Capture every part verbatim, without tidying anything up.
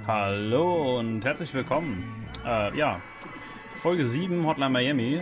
Hallo und herzlich willkommen. Äh, ja, Folge sieben Hotline Miami.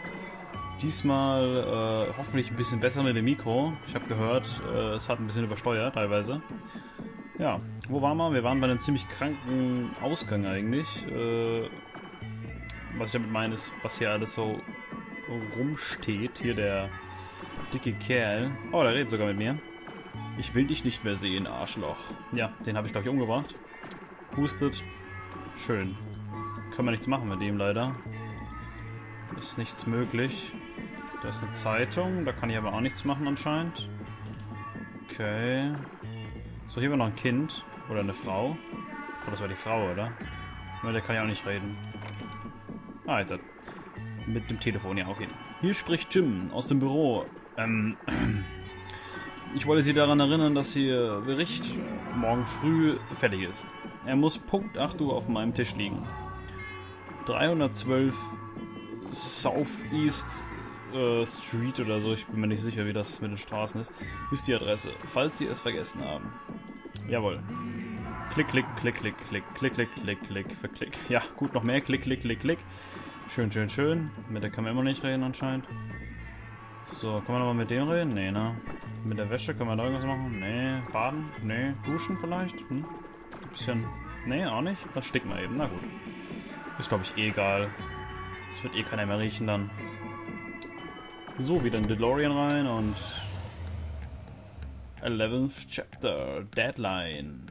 Diesmal äh, hoffentlich ein bisschen besser mit dem Mikro. Ich habe gehört, äh, es hat ein bisschen übersteuert teilweise. Ja, wo waren wir? Wir waren bei einem ziemlich kranken Ausgang eigentlich. Äh, was ich damit meine ist, was hier alles so rumsteht. Hier der dicke Kerl. Oh, der redet sogar mit mir. Ich will dich nicht mehr sehen, Arschloch. Ja, den habe ich glaube ich umgebracht. Hustet. Schön. Können wir nichts machen mit dem leider. Ist nichts möglich. Da ist eine Zeitung, da kann ich aber auch nichts machen anscheinend. Okay. So, hier war noch ein Kind. Oder eine Frau. Ich glaube, das war die Frau, oder? Nur der kann ja auch nicht reden. Ah, jetzt hat. Mit dem Telefon, ja, okay. Hier spricht Jim aus dem Büro. Ähm. Ich wollte Sie daran erinnern, dass Ihr Bericht morgen früh fertig ist. Er muss Punkt acht Uhr auf meinem Tisch liegen. dreihundertzwölf Southeast äh, Street oder so, ich bin mir nicht sicher, wie das mit den Straßen ist, ist die Adresse, falls Sie es vergessen haben. Jawohl. Klick, klick, klick, klick, klick, klick, klick, klick, klick, verklick. Ja, gut, noch mehr. Klick, klick, klick, klick. Schön, schön, schön. Mit der kann man immer nicht reden anscheinend. So, kann man nochmal mit dem reden? Nee, ne? Mit der Wäsche können wir da irgendwas machen? Nee. Baden? Nee. Duschen vielleicht? Hm? Ein bisschen. Nee, auch nicht? Das sticken wir eben. Na gut. Ist, glaube ich, eh egal. Es wird eh keiner mehr riechen dann. So, wieder in DeLorean rein und... eleventh Chapter. Deadline.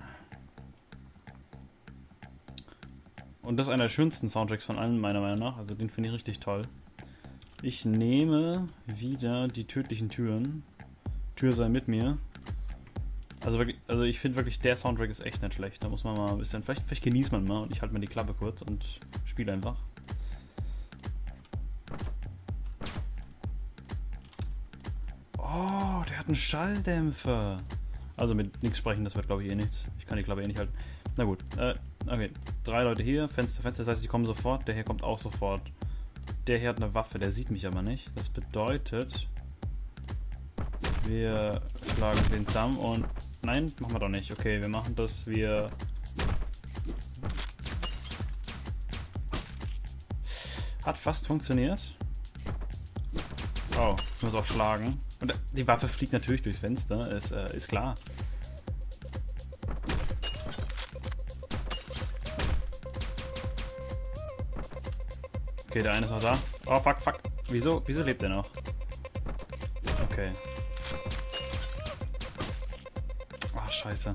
Und das ist einer der schönsten Soundtracks von allen, meiner Meinung nach. Also den finde ich richtig toll. Ich nehme wieder die tödlichen Türen. Tür sei mit mir. Also wirklich, also ich finde wirklich, der Soundtrack ist echt nicht schlecht. Da muss man mal ein bisschen, vielleicht, vielleicht genießt man mal und ich halte mir die Klappe kurz und spiele einfach. Oh, der hat einen Schalldämpfer. Also mit nichts sprechen, das wird glaube ich eh nichts. Ich kann die Klappe eh nicht halten. Na gut, äh, okay. Drei Leute hier, Fenster, Fenster, das heißt, sie kommen sofort. Der hier kommt auch sofort. Der hier hat eine Waffe, der sieht mich aber nicht. Das bedeutet, wir schlagen den zusammen und... Nein, machen wir doch nicht. Okay, wir machen das, wir... Hat fast funktioniert. Oh, ich muss auch schlagen. Und die Waffe fliegt natürlich durchs Fenster, ist, äh, ist klar. Okay, der eine ist noch da. Oh, fuck, fuck. Wieso, wieso lebt er noch? Okay. Ah, scheiße.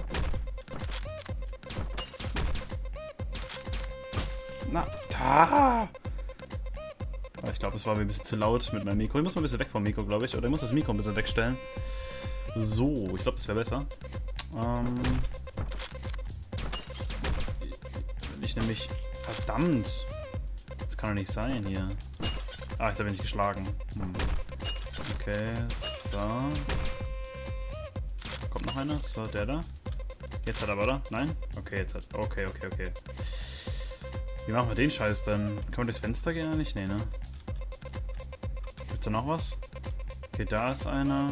Na, da! Oh, ich glaube, es war mir ein bisschen zu laut mit meinem Mikro. Ich muss mal ein bisschen weg vom Mikro, glaube ich. Oder ich muss das Mikro ein bisschen wegstellen. So, ich glaube, das wäre besser. Ähm... Ich nämlich... Verdammt! Das kann doch nicht sein hier. Ah, jetzt habe ich nicht geschlagen. Hm. Okay, so. Kommt noch einer? So, der da. Jetzt hat er aber, oder? Nein? Okay, jetzt hat... Okay, okay, okay. Wie machen wir den Scheiß denn? Kann man durchs Fenster gehen oder nicht? Nee, ne? Gibt's da noch was? Okay, da ist einer.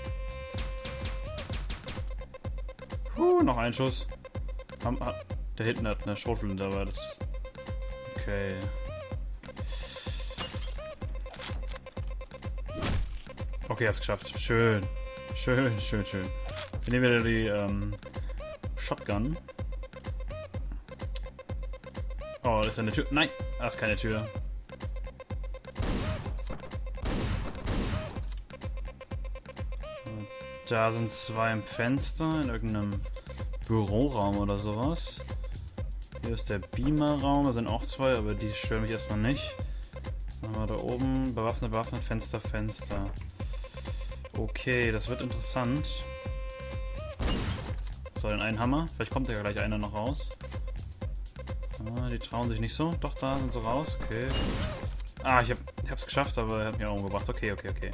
Puh, noch ein Schuss. Der hinten hat eine Schrotflinte, aber das... Okay. Okay, hab's geschafft. Schön. Schön, schön, schön. Wir nehmen wieder die ähm, Shotgun. Oh, das ist eine Tür. Nein, das ist keine Tür. Da sind zwei im Fenster in irgendeinem Büroraum oder sowas. Hier ist der Beamer-Raum, da sind auch zwei, aber die stören mich erstmal nicht. Dann haben wir da oben bewaffnet, bewaffnet, Fenster, Fenster. Okay, das wird interessant. So, den einen Hammer. Vielleicht kommt ja gleich einer noch raus. Ah, die trauen sich nicht so. Doch, da sind sie raus. Okay. Ah, ich, hab, ich hab's geschafft, aber er hat mich auch umgebracht. Okay, okay, okay.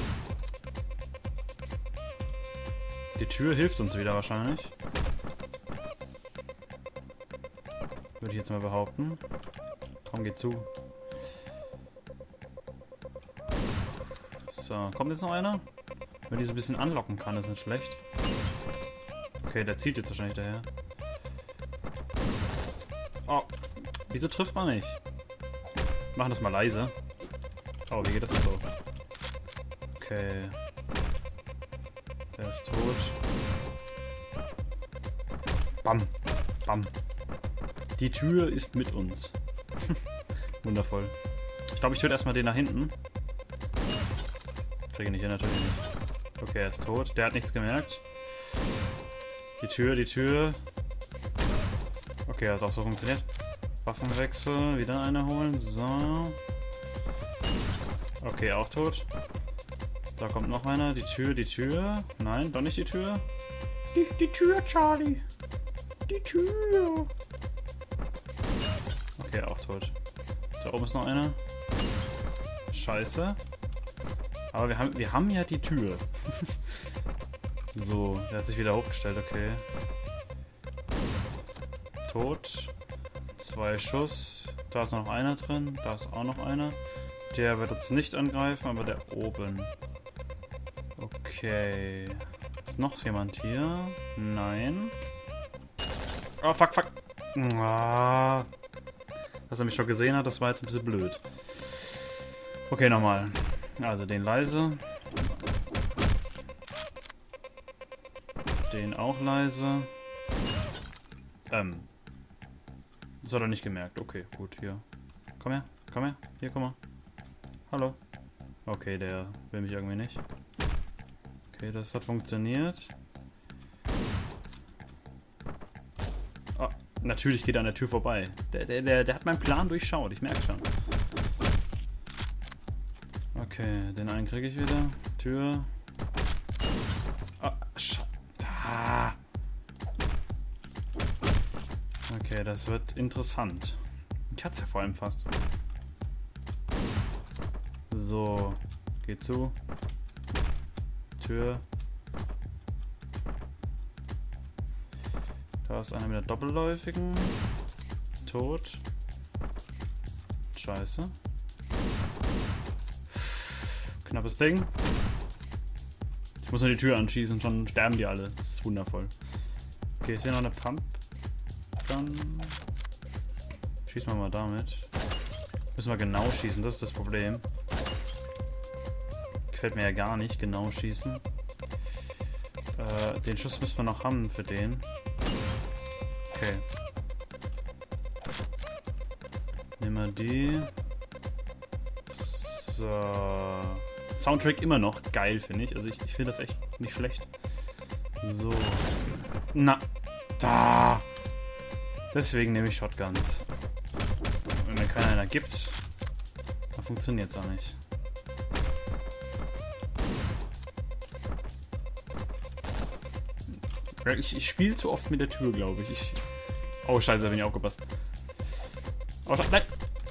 Die Tür hilft uns wieder wahrscheinlich. Würde ich jetzt mal behaupten. Komm, geh zu. So, kommt jetzt noch einer? Wenn die so ein bisschen anlocken kann, ist nicht schlecht. Okay, der zielt jetzt wahrscheinlich daher. Oh, wieso trifft man nicht? Machen das mal leise. Oh, wie geht das so? Okay. Der ist tot. Bam. Bam. Die Tür ist mit uns. Wundervoll. Ich glaube, ich töte erstmal den da hinten. Kriege ich nicht hin, natürlich nicht. Okay, er ist tot. Der hat nichts gemerkt. Die Tür, die Tür. Okay, hat auch so funktioniert. Waffenwechsel. Wieder eine holen. So. Okay, auch tot. Da kommt noch einer. Die Tür, die Tür. Nein, doch nicht die Tür. Die, die Tür, Charlie. Die Tür. Okay, auch tot. Da oben ist noch einer. Scheiße. Aber wir haben, wir haben ja die Tür. So, der hat sich wieder hochgestellt, okay. Tot. Zwei Schuss. Da ist noch einer drin. Da ist auch noch einer. Der wird uns nicht angreifen, aber der oben. Okay. Ist noch jemand hier? Nein. Oh, fuck, fuck. Ah. Dass er mich schon gesehen hat, das war jetzt ein bisschen blöd. Okay, nochmal. Also den leise. Den auch leise. Ähm. Das hat er nicht gemerkt. Okay, gut, hier. Komm her, komm her. Hier, komm mal. Hallo. Okay, der will mich irgendwie nicht. Okay, das hat funktioniert. Oh, natürlich geht er an der Tür vorbei. Der, der, der, der hat meinen Plan durchschaut, ich merke schon. Okay, den einen kriege ich wieder. Tür. Ah, Sch ah. Okay, das wird interessant. Ich hatte es ja vor allem fast. So, geht zu. Tür. Da ist einer mit der doppelläufigen. Tot. Scheiße. Knappes Ding. Ich muss nur die Tür anschießen, schon sterben die alle. Das ist wundervoll. Okay, ist hier noch eine Pump? Dann schießen wir mal damit. Müssen wir genau schießen, das ist das Problem. Gefällt mir ja gar nicht, genau schießen. Äh, den Schuss müssen wir noch haben für den. Okay. Nehmen wir die. So. Soundtrack immer noch geil, finde ich. Also ich, ich finde das echt nicht schlecht. So. Na. Da. Deswegen nehme ich Shotguns. Wenn mir keiner einer gibt, dann funktioniert es auch nicht. Ich, ich spiele zu oft mit der Tür, glaube ich. ich. Oh, scheiße, da bin ich aufgepasst. Oh, nein!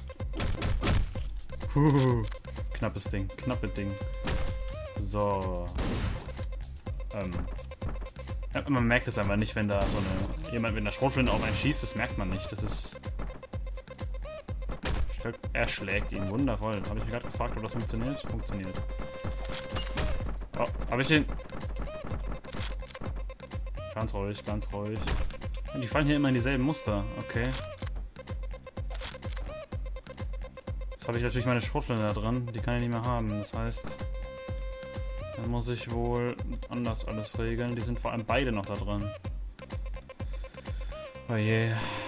Puh, knappes Ding, knappes Ding. So. Ähm. Ja, man merkt es einfach nicht, wenn da so eine jemand mit einer Schrotflinte auf einen schießt. Das merkt man nicht. Das ist. Er schlägt ihn. Wundervoll. Habe ich mich gerade gefragt, ob das funktioniert? Funktioniert. Oh, habe ich den. Ganz ruhig, ganz ruhig. Die fallen hier immer in dieselben Muster. Okay. Jetzt habe ich natürlich meine Schrotflinte da dran. Die kann ich nicht mehr haben. Das heißt, dann muss ich wohl anders alles regeln. Die sind vor allem beide noch da dran. Oh je.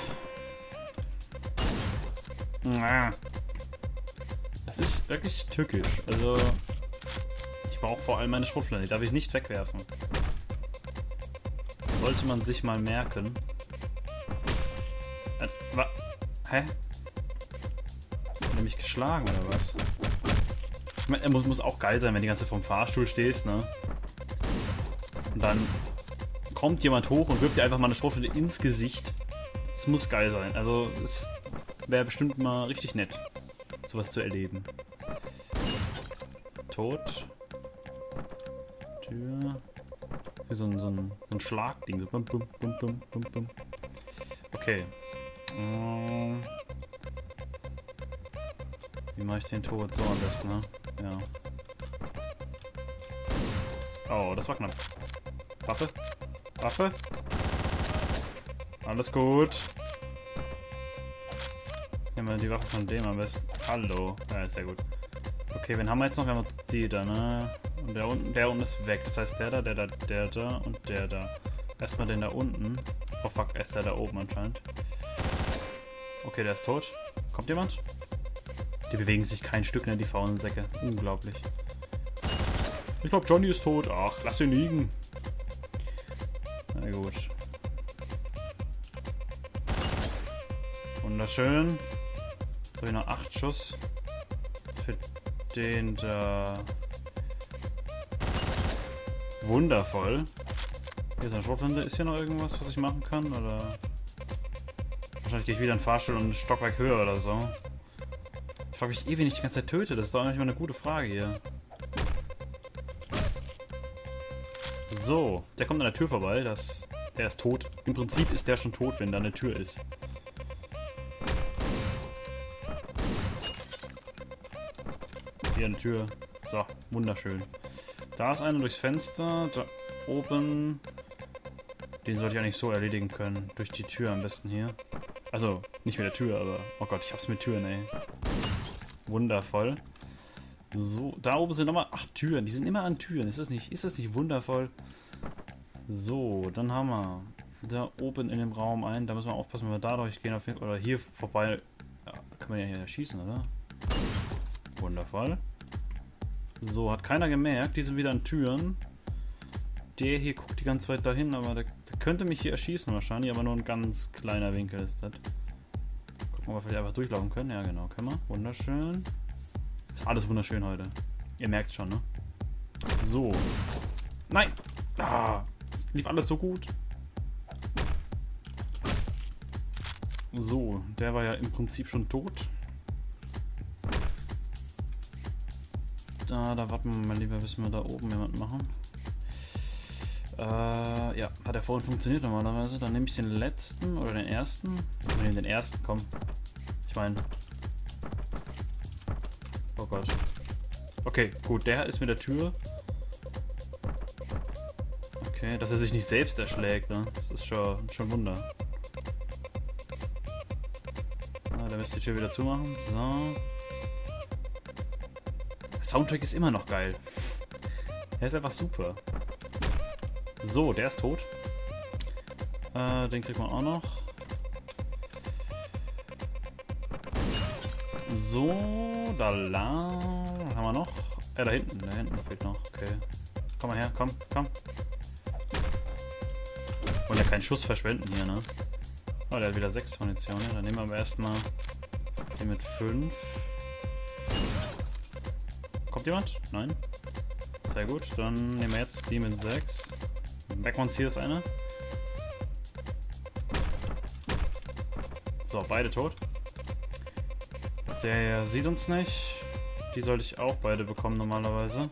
Es ist wirklich tückisch. Also, ich brauche vor allem meine Schrotflinte. Die darf ich nicht wegwerfen. Sollte man sich mal merken. Äh, wa Hä? Hat er mich geschlagen oder was? Ich meine, er muss, muss auch geil sein, wenn du die ganze Zeit vom Fahrstuhl stehst, ne? Und dann kommt jemand hoch und wirft dir einfach mal eine Schrotflinte ins Gesicht. Das muss geil sein. Also, es wäre bestimmt mal richtig nett, sowas zu erleben. Tot. Tür. Wie so ein, so ein, so ein Schlagding. So bum, bum, bum, bum, bum, bum. Okay. Ähm. Wie mache ich den tot? So am besten, ne? Ja. Oh, das war knapp. Waffe? Waffe? Alles gut. Nehmen wir die Waffe von dem am besten. Hallo. Ja, sehr gut. Okay, wen haben wir jetzt noch? Wir haben die da, ne? Und der unten, der unten ist weg. Das heißt, der da, der da, der da und der da. Erstmal den da unten. Oh fuck, er ist der da oben anscheinend. Okay, der ist tot. Kommt jemand? Die bewegen sich kein Stück, ne, die faulen Säcke. Unglaublich. Ich glaube, Johnny ist tot. Ach, lass ihn liegen. Na gut. Wunderschön. Jetzt habe ich noch acht Schuss. Für den da. Wundervoll. Hier ist eine Schrotflinte. Ist hier noch irgendwas, was ich machen kann? Oder. Wahrscheinlich gehe ich wieder in den Fahrstuhl und ein Stockwerk höher oder so. Ich frage mich eh, wen ich die ganze Zeit töte. Das ist doch eigentlich mal eine gute Frage hier. So, der kommt an der Tür vorbei. Das, der ist tot. Im Prinzip ist der schon tot, wenn da eine Tür ist. Hier eine Tür. So, wunderschön. Da ist einer durchs Fenster. Da oben. Den sollte ich eigentlich so erledigen können. Durch die Tür am besten hier. Also, nicht mit der Tür, aber... Oh Gott, ich hab's mit Türen, ey. Wundervoll. So, da oben sind nochmal... Ach, Türen. Die sind immer an Türen. Ist das nicht, ist das nicht wundervoll? So, dann haben wir... Da oben in dem Raum ein. Da müssen wir aufpassen, wenn wir da durchgehen. Auf jeden, oder hier vorbei... Ja, kann man ja hier schießen, oder? Wundervoll. So, hat keiner gemerkt. Die sind wieder an Türen. Der hier guckt die ganze Zeit dahin, aber der, der könnte mich hier erschießen wahrscheinlich, aber nur ein ganz kleiner Winkel ist das. Gucken, ob wir vielleicht einfach durchlaufen können. Ja, genau, können wir. Wunderschön. Ist alles wunderschön heute. Ihr merkt schon, ne? So. Nein! Ah, das lief alles so gut. So, der war ja im Prinzip schon tot. Da, da warten wir mal lieber, bis wir da oben jemanden machen. Äh, ja, hat er vorhin funktioniert normalerweise. Dann nehme ich den letzten oder den ersten. Ich nehme den ersten, komm. Ich meine. Oh Gott. Okay, gut, der ist mit der Tür. Okay, dass er sich nicht selbst erschlägt, ne? Das ist schon, schon Wunder. Ah, da müsst ihr die Tür wieder zumachen. So. Der Soundtrack ist immer noch geil. Er ist einfach super. So, der ist tot. Äh, den kriegt man auch noch. So, da lang. Was haben wir noch? Ja, da hinten. Da hinten fehlt noch. Okay. Komm mal her, komm, komm. Wollen ja keinen Schuss verschwenden hier, ne? Oh, der hat wieder sechs Munition. Ja, dann nehmen wir aber erstmal den mit fünf. Kommt jemand? Nein. Sehr gut. Dann nehmen wir jetzt die mit sechs. Backmans hier ist eine. So, beide tot. Der sieht uns nicht. Die sollte ich auch beide bekommen normalerweise.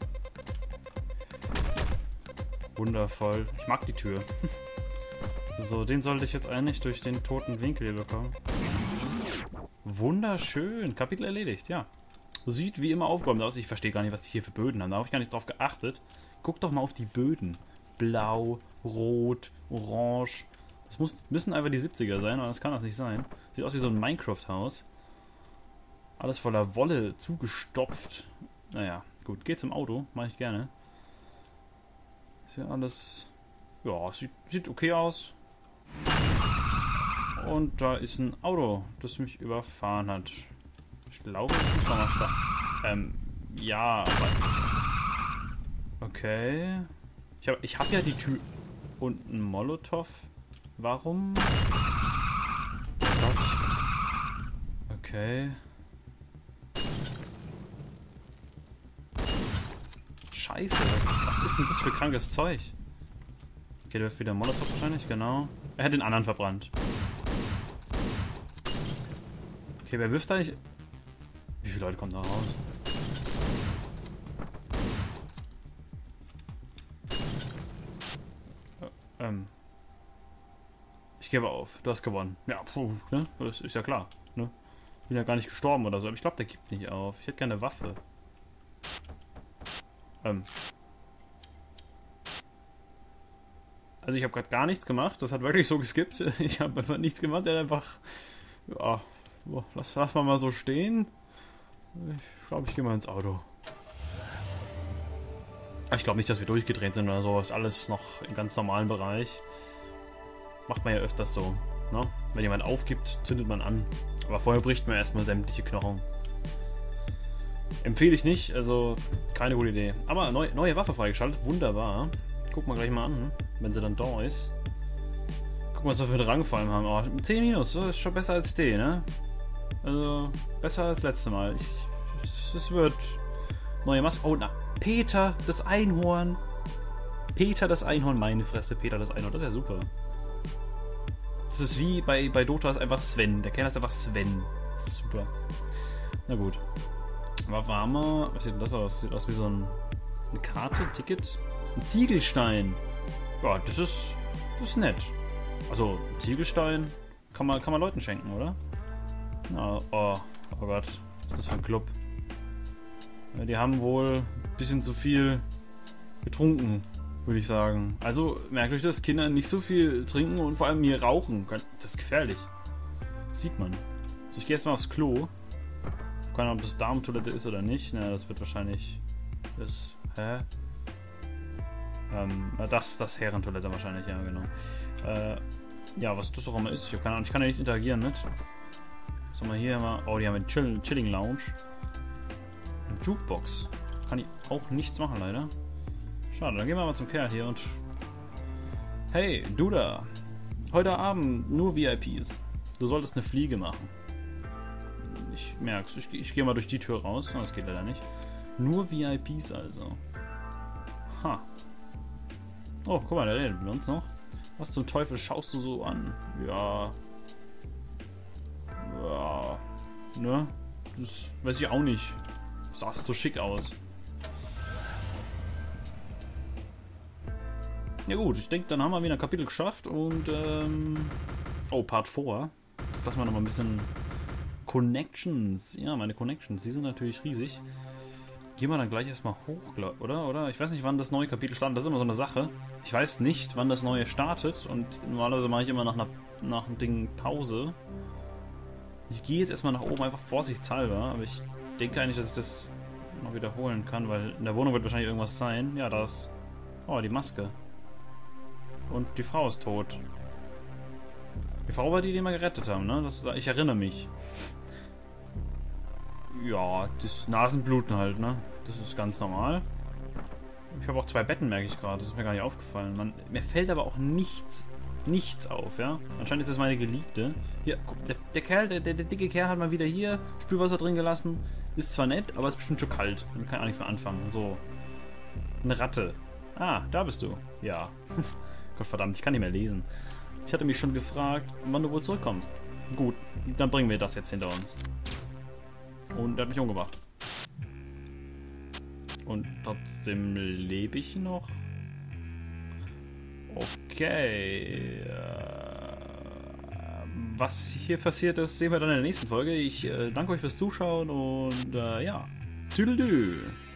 Wundervoll. Ich mag die Tür. So, den sollte ich jetzt eigentlich durch den toten Winkel hier bekommen. Wunderschön. Kapitel erledigt, ja. Sieht wie immer aufgeräumt aus. Ich verstehe gar nicht, was die hier für Böden haben. Da habe ich gar nicht drauf geachtet. Guck doch mal auf die Böden. Blau, Rot, Orange. Das muss, müssen einfach die siebziger sein, aber das kann das nicht sein. Sieht aus wie so ein Minecraft-Haus. Alles voller Wolle zugestopft. Naja, gut. Geht zum Auto. Mache ich gerne. Ist ja alles... Ja, sieht, sieht okay aus. Und da ist ein Auto, das mich überfahren hat. Ich glaube, ich muss nochmal starten. Ähm, ja, aber... Okay... Ich habe ich hab ja die Tür und einen Molotow. Warum? Oh Gott. Okay. Scheiße, was, was ist denn das für krankes Zeug? Okay, der wird wieder Molotow wahrscheinlich, genau. Er hat den anderen verbrannt. Okay, wer wirft da nicht... Wie viele Leute kommen da raus? Ähm. Ich gebe auf. Du hast gewonnen. Ja, puh, ne? Das ist ja klar. Ne? Bin ja gar nicht gestorben oder so. Aber ich glaube, der gibt nicht auf. Ich hätte gerne eine Waffe. Ähm. Also ich habe gerade gar nichts gemacht. Das hat wirklich so geskippt. Ich habe einfach nichts gemacht. Er hat einfach... Ja, So, lass, lass mal mal so stehen. Ich glaube, ich gehe mal ins Auto. Ich glaube nicht, dass wir durchgedreht sind oder so. Ist alles noch im ganz normalen Bereich. Macht man ja öfters so. Ne? Wenn jemand aufgibt, zündet man an. Aber vorher bricht man erstmal sämtliche Knochen. Empfehle ich nicht, also keine gute Idee. Aber neu, neue Waffe freigeschaltet, wunderbar. Gucken wir gleich mal an, wenn sie dann da ist. Gucken, was wir für einen Rang vor allem haben. Oh, C minus, das ist schon besser als D, ne? Also, besser als letztes Mal. Es wird neue Maske. Oh, na, Peter, das Einhorn. Peter, das Einhorn, meine Fresse, Peter, das Einhorn, das ist ja super. Das ist wie bei, bei Dota ist einfach Sven. Der Kerl ist einfach Sven. Das ist super. Na gut. Waffe haben wir. Was sieht denn das aus? Sieht aus wie so ein, eine Karte, ein Ticket. Ein Ziegelstein. Ja, das ist, das ist nett. Also, ein Ziegelstein kann man, kann man Leuten schenken, oder? Na, oh, oh Gott. Was ist das für ein Club? Ja, die haben wohl ein bisschen zu viel getrunken, würde ich sagen. Also, merkt euch das, Kinder nicht so viel trinken und vor allem hier rauchen. Das ist gefährlich. Das sieht man. Also ich gehe jetzt mal aufs Klo. Keine Ahnung, ob das Darmtoilette ist oder nicht. Na, das wird wahrscheinlich... Das... Hä? Ähm, das, das Herrentoilette wahrscheinlich, ja, genau. Äh, ja, was das auch immer ist. Ich habe keine Ahnung, ich kann ja nicht interagieren mit. Was haben wir hier mal? Oh, die haben eine Chill Chilling Lounge. Eine Jukebox. Kann ich auch nichts machen, leider. Schade, dann gehen wir mal zum Kerl hier und... Hey, du da. Heute Abend nur V I Ps. Du solltest eine Fliege machen. Ich merk's. Ich, ich gehe mal durch die Tür raus. Das geht leider nicht. Nur V I Ps also. Ha. Oh, guck mal, der redet mit uns noch. Was zum Teufel schaust du so an? Ja. Ja. Ne? Das weiß ich auch nicht. Sahst so schick aus. Ja gut, ich denke, dann haben wir wieder ein Kapitel geschafft und ähm... oh, Part vier. Jetzt lassen wir noch mal ein bisschen Connections. Ja, meine Connections, die sind natürlich riesig. Gehen wir dann gleich erstmal hoch, oder? Oder? Ich weiß nicht, wann das neue Kapitel startet. Das ist immer so eine Sache. Ich weiß nicht, wann das neue startet. Und normalerweise mache ich immer nach, einer, nach einem Ding Pause. Ich gehe jetzt erstmal nach oben, einfach vorsichtshalber. Aber ich denke eigentlich, dass ich das noch wiederholen kann, weil in der Wohnung wird wahrscheinlich irgendwas sein. Ja, da ist... oh, die Maske. Und die Frau ist tot. Die Frau war die, die wir gerettet haben, ne? Das, ich erinnere mich. Ja, das Nasenbluten halt, ne? Das ist ganz normal. Ich habe auch zwei Betten, merke ich gerade. Das ist mir gar nicht aufgefallen. Man, mir fällt aber auch nichts, nichts auf, ja? Anscheinend ist das meine Geliebte. Hier, guck, der, der Kerl, der, der, der dicke Kerl hat mal wieder hier Spülwasser drin gelassen. Ist zwar nett, aber ist bestimmt schon kalt. Man kann auch nichts mehr anfangen. So. Eine Ratte. Ah, da bist du. Ja. Gott verdammt, ich kann nicht mehr lesen. Ich hatte mich schon gefragt, wann du wohl zurückkommst. Gut, dann bringen wir das jetzt hinter uns. Und er hat mich umgebracht. Und trotzdem lebe ich noch. Okay. Was hier passiert ist, sehen wir dann in der nächsten Folge. Ich äh, danke euch fürs Zuschauen und äh, ja. Tüdelü.